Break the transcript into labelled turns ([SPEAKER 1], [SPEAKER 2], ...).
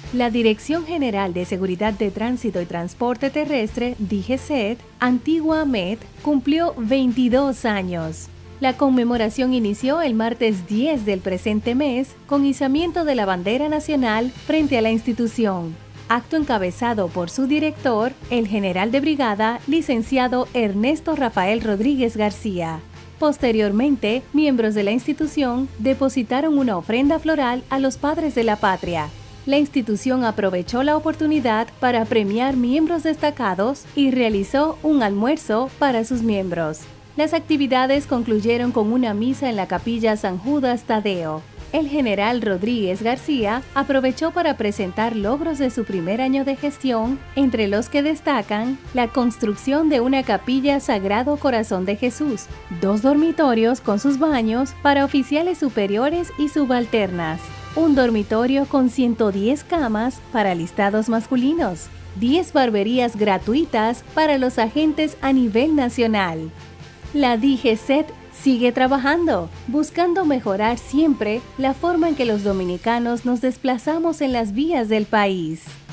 [SPEAKER 1] La Dirección General de Seguridad de Tránsito y Transporte Terrestre, DGCET, antigua AMET, cumplió 22 años. La conmemoración inició el martes 10 del presente mes con izamiento de la bandera nacional frente a la institución. Acto encabezado por su director, el general de brigada, licenciado Ernesto Rafael Rodríguez García. Posteriormente, miembros de la institución depositaron una ofrenda floral a los padres de la patria. La institución aprovechó la oportunidad para premiar miembros destacados y realizó un almuerzo para sus miembros. Las actividades concluyeron con una misa en la capilla San Judas Tadeo. El general Rodríguez García aprovechó para presentar logros de su primer año de gestión, entre los que destacan la construcción de una capilla Sagrado Corazón de Jesús, 2 dormitorios con sus baños para oficiales superiores y subalternas, un dormitorio con 110 camas para alistados masculinos, 10 barberías gratuitas para los agentes a nivel nacional. La DGCET sigue trabajando, buscando mejorar siempre la forma en que los dominicanos nos desplazamos en las vías del país.